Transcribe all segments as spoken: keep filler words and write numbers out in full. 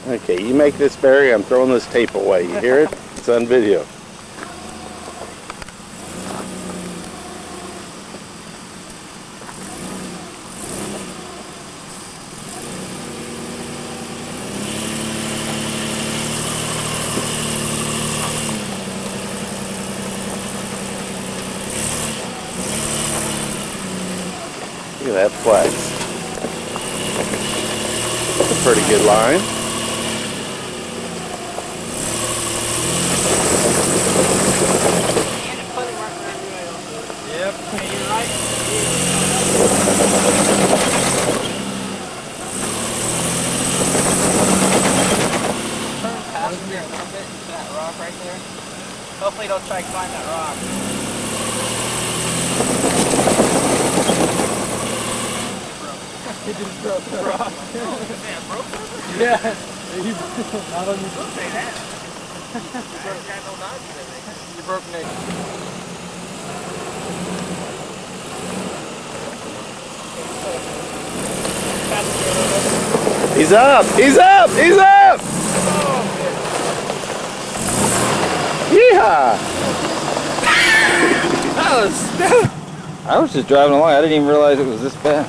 Okay, you make this barrier, I'm throwing this tape away. You hear it? It's on video. Look at that flex. That's a pretty good line. Yep, and you're right. Turn past here a little bit into that rock right there. Hopefully don't try to climb that rock. He just broke the rock. Man, broke it? Yeah. Not on your book. Say that. You broke got no knives and everything. You broke Nick. He's up! He's up! He's up! Yeehaw! That was... I was just driving along. I didn't even realize it was this bad.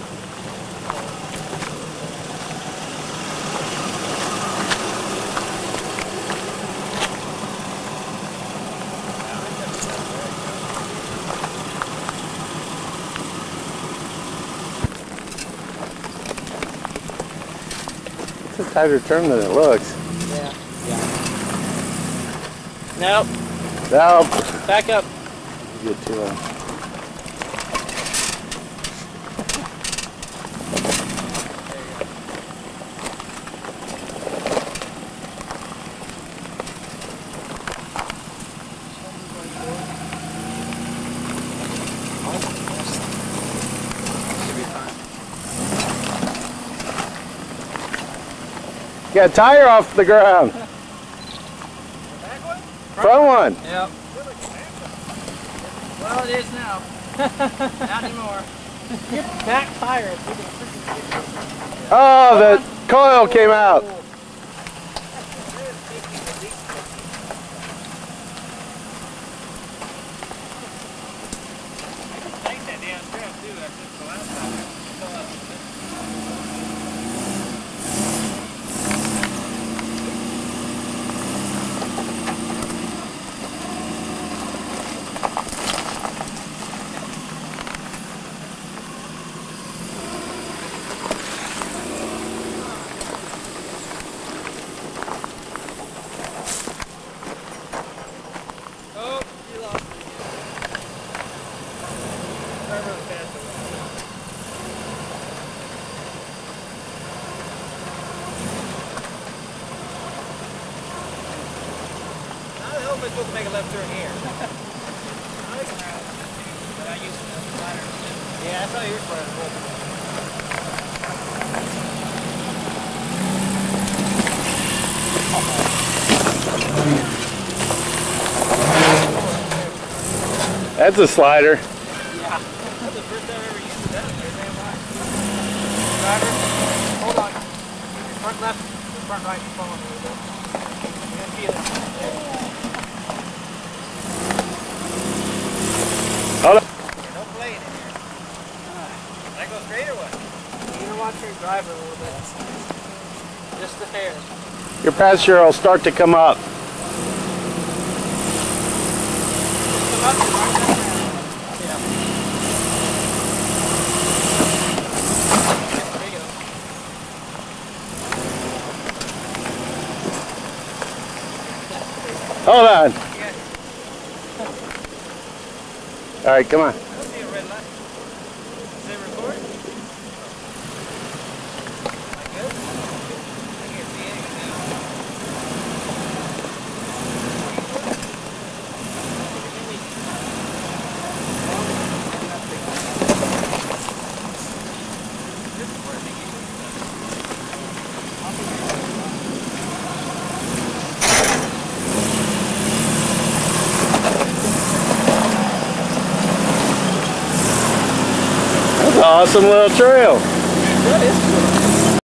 It's a tighter turn than it looks. Yeah. Yeah. Nope. Nope. Back up. You get too long. Got a tire off the ground. Back one? Front one. Yep. Well, it is now. Not anymore. Get back tire. Oh, the coil came out. Tighten that damn strap too. That's just the last time. I'm supposed to make a left turn here. But I used the slider. Yeah, that's how you're supposed to roll. That's a slider. Yeah. That's the first time I ever used that. Driver, hold on. Front left, front right, fall on a little bit. You're gonna feel it. Hold on. Yeah, don't play it in here. Can I go straight or what? You're gonna watch your driver a little bit. Just the hair. Your passenger will start to come up. Come up and mark that around. Yeah. There you go. Hold on. All right, come on. I don't see a red light. Does it record? Am I good? I can't see anything now. Awesome little trail. That is cool.